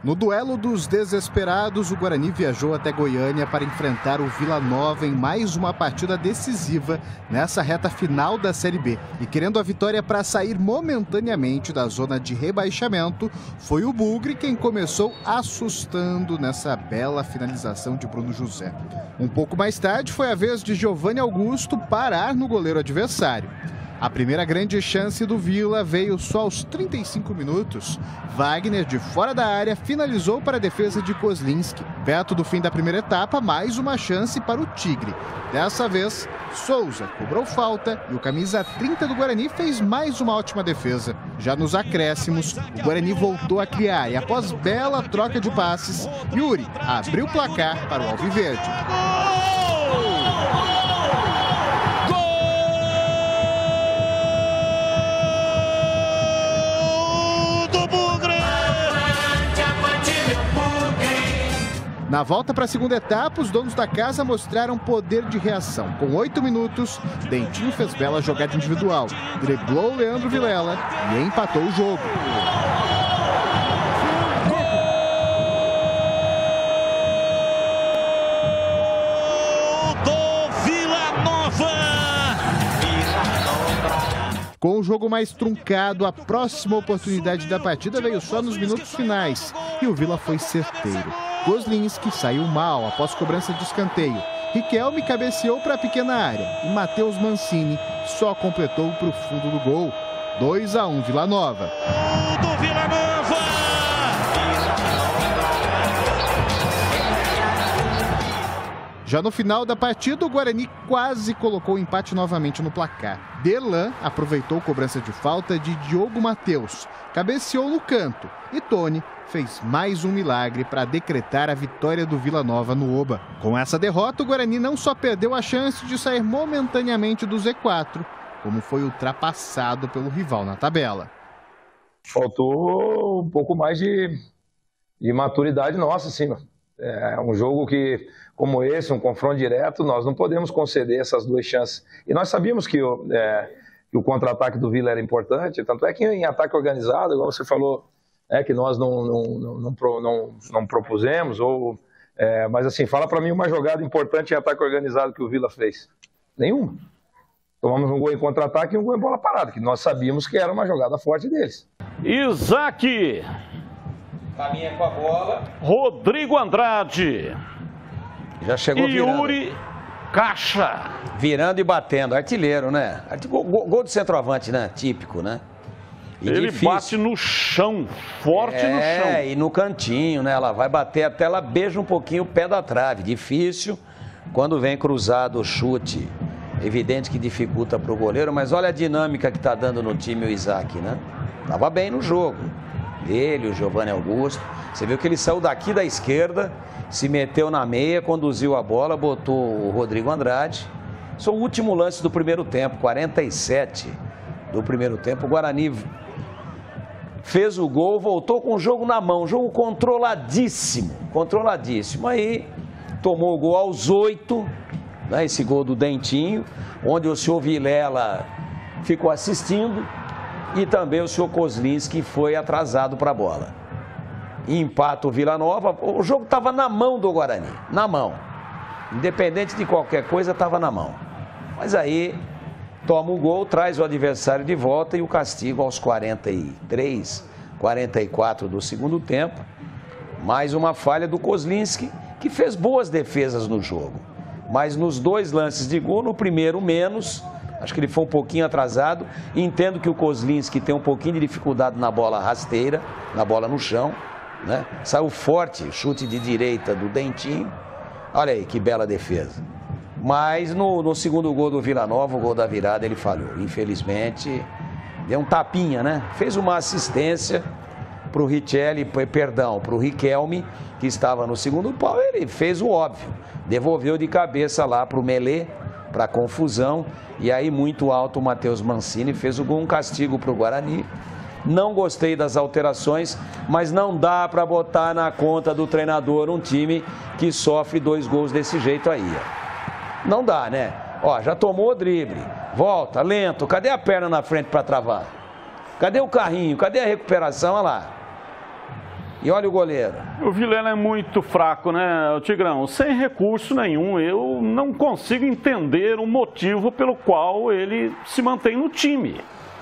No duelo dos desesperados, o Guarani viajou até Goiânia para enfrentar o Vila Nova em mais uma partida decisiva nessa reta final da Série B. E querendo a vitória para sair momentaneamente da zona de rebaixamento, foi o Bugre quem começou assustando nessa bela finalização de Bruno José. Um pouco mais tarde foi a vez de Giovanni Augusto parar no goleiro adversário. A primeira grande chance do Vila veio só aos 35 minutos. Wagner, de fora da área, finalizou para a defesa de Kozlinski. Perto do fim da primeira etapa, mais uma chance para o Tigre. Dessa vez, Souza cobrou falta e o camisa 30 do Guarani fez mais uma ótima defesa. Já nos acréscimos, o Guarani voltou a criar e após bela troca de passes, Yuri abriu o placar para o Alviverde. Na volta para a segunda etapa, os donos da casa mostraram poder de reação. Com 8 minutos, Dentinho fez bela jogada individual, driblou Leandro Vilela e empatou o jogo. Com o jogo mais truncado, a próxima oportunidade da partida veio só nos minutos finais e o Vila foi certeiro. Kozlinski saiu mal após cobrança de escanteio. Riquelme cabeceou para a pequena área e Matheus Mancini só completou para o fundo do gol. 2-1 Vila Nova. Do Vila Nova! Já no final da partida, o Guarani quase colocou o empate novamente no placar. Delan aproveitou cobrança de falta de Diogo Matheus, cabeceou no canto e Tony fez mais um milagre para decretar a vitória do Vila Nova no Oba. Com essa derrota, o Guarani não só perdeu a chance de sair momentaneamente do Z4, como foi ultrapassado pelo rival na tabela. Faltou um pouco mais de maturidade nossa, sim. É um jogo que, como esse, um confronto direto, nós não podemos conceder essas duas chances. E nós sabíamos que o contra-ataque do Vila era importante, tanto é que em ataque organizado, igual você falou, que nós não propusemos, mas assim, fala para mim uma jogada importante em ataque organizado que o Vila fez. Nenhuma. Tomamos um gol em contra-ataque e um gol em bola parada, que nós sabíamos que era uma jogada forte deles. Isaac. Caminha com a bola. Rodrigo Andrade. Já chegou virando. Yuri Caixa. Virando e batendo. Artilheiro, né? Gol de centroavante, né? Típico, né? E ele difícil. bate no chão, forte no chão. E no cantinho, né? Ela vai bater até ela beija um pouquinho o pé da trave. Difícil. Quando vem cruzado o chute, evidente que dificulta para o goleiro, mas olha a dinâmica que está dando no time o Isaac, né? Tava bem no jogo. Ele, o Giovanni Augusto. Você viu que ele saiu daqui da esquerda, se meteu na meia, conduziu a bola, botou o Rodrigo Andrade. Isso é o último lance do primeiro tempo, 47 do primeiro tempo. O Guarani fez o gol, voltou com o jogo na mão, jogo controladíssimo, controladíssimo. Aí tomou o gol aos 8, né, esse gol do Dentinho, onde o senhor Vilela ficou assistindo. E também o senhor Kozlinski foi atrasado para a bola. Empata o Vila Nova. O jogo estava na mão do Guarani. Na mão. Independente de qualquer coisa, estava na mão. Mas aí, toma um gol, traz o adversário de volta e o castigo aos 43, 44 do segundo tempo. Mais uma falha do Kozlinski, que fez boas defesas no jogo. Mas nos dois lances de gol, no primeiro menos... Acho que ele foi um pouquinho atrasado. Entendo que o Kozlinski tem um pouquinho de dificuldade na bola rasteira, na bola no chão, né? Saiu forte, chute de direita do Dentinho. Olha aí, que bela defesa. Mas no segundo gol do Vila Nova, o gol da virada, ele falhou. Infelizmente, deu um tapinha, né? Fez uma assistência para o Riquelme, que estava no segundo pau. Ele fez o óbvio. Devolveu de cabeça lá para o Melê, para confusão, e aí muito alto o Matheus Mancini fez o gol, um castigo para o Guarani. Não gostei das alterações, mas não dá para botar na conta do treinador um time que sofre 2 gols desse jeito aí. Não dá, né? Ó, já tomou o drible, volta, lento, cadê a perna na frente para travar? Cadê o carrinho? Cadê a recuperação? Olha lá. E olha o goleiro. O Vilela é muito fraco, né, Tigrão? Sem recurso nenhum, eu não consigo entender o motivo pelo qual ele se mantém no time.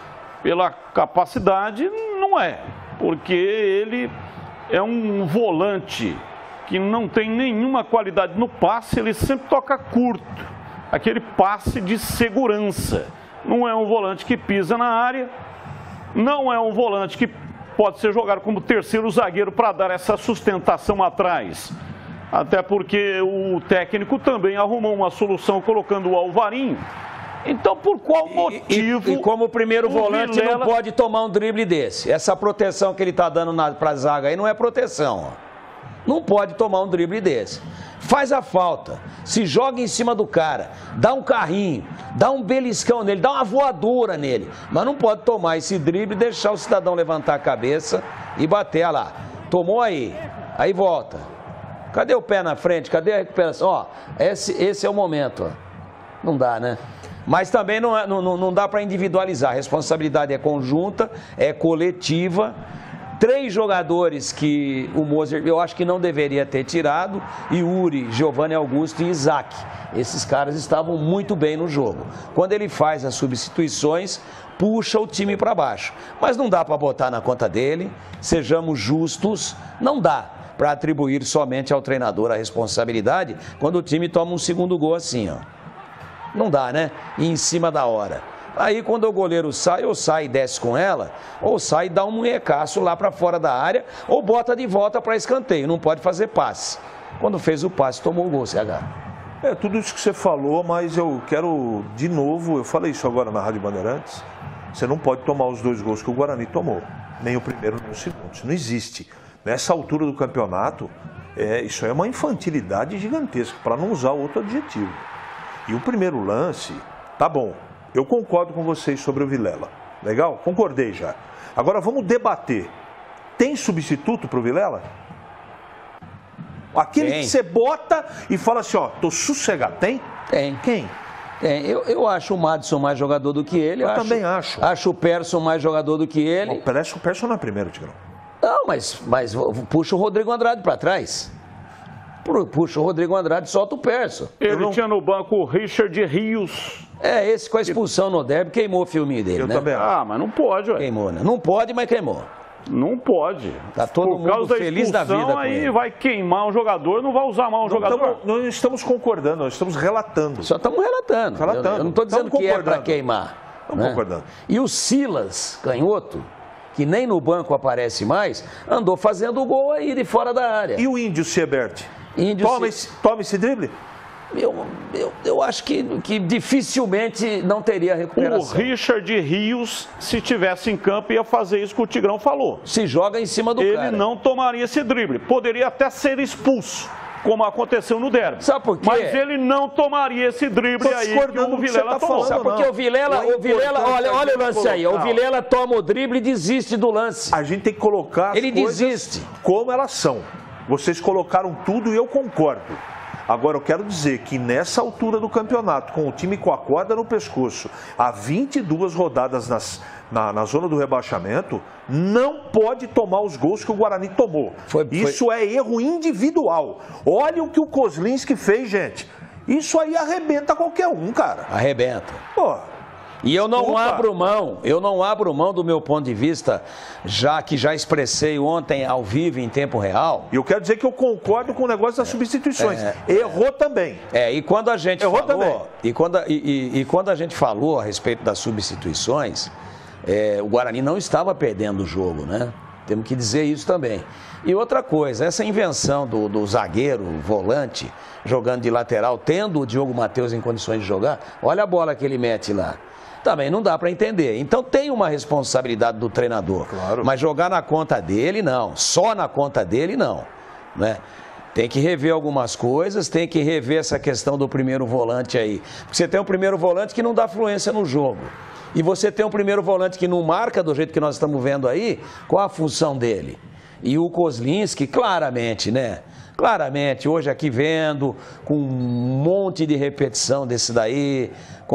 Pela capacidade, não é. Porque ele é um volante que não tem nenhuma qualidade no passe, ele sempre toca curto. Aquele passe de segurança. Não é um volante que pisa na área, não é um volante que pode ser jogado como terceiro zagueiro para dar essa sustentação atrás. Até porque o técnico também arrumou uma solução colocando o Alvarinho. Então, por qual motivo... E como o primeiro volante Vilela... não pode tomar um drible desse? Essa proteção que ele está dando para a zaga aí não é proteção. Não pode tomar um drible desse. Faz a falta, se joga em cima do cara, dá um carrinho, dá um beliscão nele, dá uma voadora nele. Mas não pode tomar esse drible e deixar o cidadão levantar a cabeça e bater. Olha lá, tomou aí volta. Cadê o pé na frente? Cadê a recuperação? Ó, esse é o momento. Ó. Não dá, né? Mas também não dá para individualizar. A responsabilidade é conjunta, é coletiva. 3 jogadores que o Moser, eu acho que não deveria ter tirado, Yuri, Giovanni Augusto e Isaac. Esses caras estavam muito bem no jogo. Quando ele faz as substituições, puxa o time para baixo. Mas não dá para botar na conta dele, sejamos justos, não dá para atribuir somente ao treinador a responsabilidade quando o time toma um segundo gol assim, ó. Não dá, né? E em cima da hora. Aí quando o goleiro sai, ou sai e desce com ela, ou sai e dá um munhecaço lá para fora da área, ou bota de volta para escanteio, não pode fazer passe. Quando fez o passe, tomou o gol, CH. É tudo isso que você falou, mas eu quero de novo, eu falei isso agora na Rádio Bandeirantes, você não pode tomar os 2 gols que o Guarani tomou, nem o primeiro nem o segundo, isso não existe. Nessa altura do campeonato, isso é uma infantilidade gigantesca, para não usar outro adjetivo. E o primeiro lance, tá bom. Eu concordo com vocês sobre o Vilela. Legal? Concordei já. Agora vamos debater. Tem substituto para o Vilela? Aquele que você bota e fala assim, ó, tô sossegado. Tem? Tem. Quem? Tem. Eu acho o Madison mais jogador do que ele. Eu também acho. Acho o Persson mais jogador do que ele. O Persson não é primeiro, Tigrão. Não, mas puxa o Rodrigo Andrade para trás. Puxa o Rodrigo Andrade, solta o Persson. Ele tinha no banco o Richard Rios. Esse com a expulsão no derby queimou o filminho dele, né? Eu também acho. Ah, mas não pode, ué. Queimou, né? Não pode, mas queimou. Não pode. Tá todo mundo feliz da vida com aí ele. Vai queimar um jogador, não vai usar mal um jogador. Nós não estamos concordando, nós estamos relatando. Só estamos relatando. Eu não estou dizendo que é para queimar. Estamos concordando. E o Silas Canhoto, que nem no banco aparece mais, andou fazendo o gol aí de fora da área. E o Índio Siebert? Toma esse drible? Eu acho que dificilmente não teria recuperação. O Richard Rios, se tivesse em campo, ia fazer isso que o Tigrão falou. Se joga em cima do cara. Ele não tomaria esse drible. Poderia até ser expulso, como aconteceu no derby. Sabe por quê? Mas ele não tomaria esse drible aí que o Vilela tomou. Sabe por quê? O Vilela, olha o lance aí. O Vilela toma o drible e desiste do lance. A gente tem que colocar as coisas desiste. Como elas são. Vocês colocaram tudo e eu concordo. Agora, eu quero dizer que nessa altura do campeonato, com o time com a corda no pescoço, há 22 rodadas na zona do rebaixamento, não pode tomar os gols que o Guarani tomou. Isso é erro individual. Olha o que o Kozlinski fez, gente. Isso aí arrebenta qualquer um, cara. Arrebenta. Pô. E eu não abro mão do meu ponto de vista, já expressei ontem ao vivo em tempo real. E eu quero dizer que eu concordo com o negócio das substituições. Errou também. E quando a gente falou, e quando a gente falou a respeito das substituições, o Guarani não estava perdendo o jogo, né? Temos que dizer isso também. E outra coisa, essa invenção do zagueiro, volante, jogando de lateral, tendo o Diogo Matheus em condições de jogar, olha a bola que ele mete lá. Também não dá para entender. Então tem uma responsabilidade do treinador. Claro. Mas jogar na conta dele, não. Só na conta dele, não. Né? Tem que rever algumas coisas, tem que rever essa questão do primeiro volante aí. Porque você tem um primeiro volante que não dá fluência no jogo. E você tem um primeiro volante que não marca do jeito que nós estamos vendo aí, qual a função dele? E o Kozlinski, claramente, né? Claramente, hoje aqui vendo, com um monte de repetição desse daí,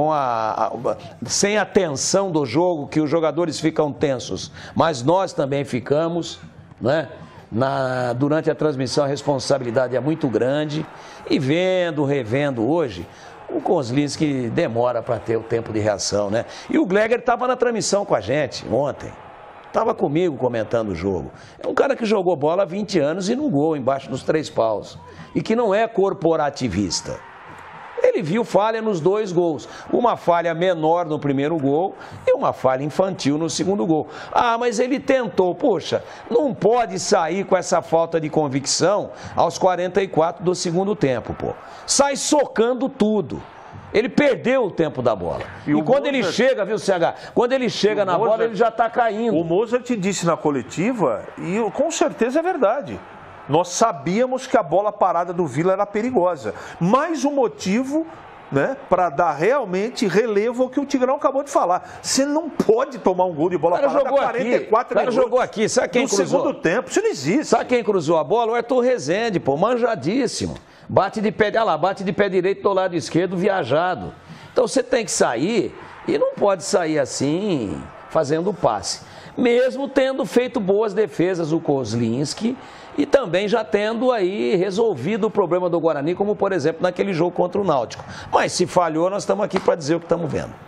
sem a tensão do jogo, que os jogadores ficam tensos, mas nós também ficamos, né? durante a transmissão a responsabilidade é muito grande. E revendo hoje, o Kozlinski demora para ter o tempo de reação, né? E o Gleger estava na transmissão com a gente ontem. Estava comigo comentando o jogo. É um cara que jogou bola há 20 anos e no gol, embaixo dos 3 paus. E que não é corporativista. Ele viu falha nos 2 gols. Uma falha menor no primeiro gol e uma falha infantil no segundo gol. Ah, mas ele tentou. Poxa, não pode sair com essa falta de convicção aos 44 do segundo tempo, pô. Sai socando tudo. Ele perdeu o tempo da bola. E quando ele chega, viu, CH? Quando ele chega na bola, ele já está caindo. O Mozart disse na coletiva, e com certeza é verdade. Nós sabíamos que a bola parada do Vila era perigosa. Mais um motivo, né, para dar realmente relevo ao que o Tigrão acabou de falar. Você não pode tomar um gol de bola parada a 44 minutos. O cara jogou aqui, sabe quem cruzou? No segundo tempo, isso não existe. Sabe quem cruzou a bola? O Arthur Rezende, pô, manjadíssimo. Bate de pé, olha lá, bate de pé direito do lado esquerdo, viajado. Então você tem que sair e não pode sair assim, fazendo passe. Mesmo tendo feito boas defesas o Kozlinski e também já tendo aí resolvido o problema do Guarani, como por exemplo naquele jogo contra o Náutico. Mas se falhou, nós estamos aqui para dizer o que estamos vendo.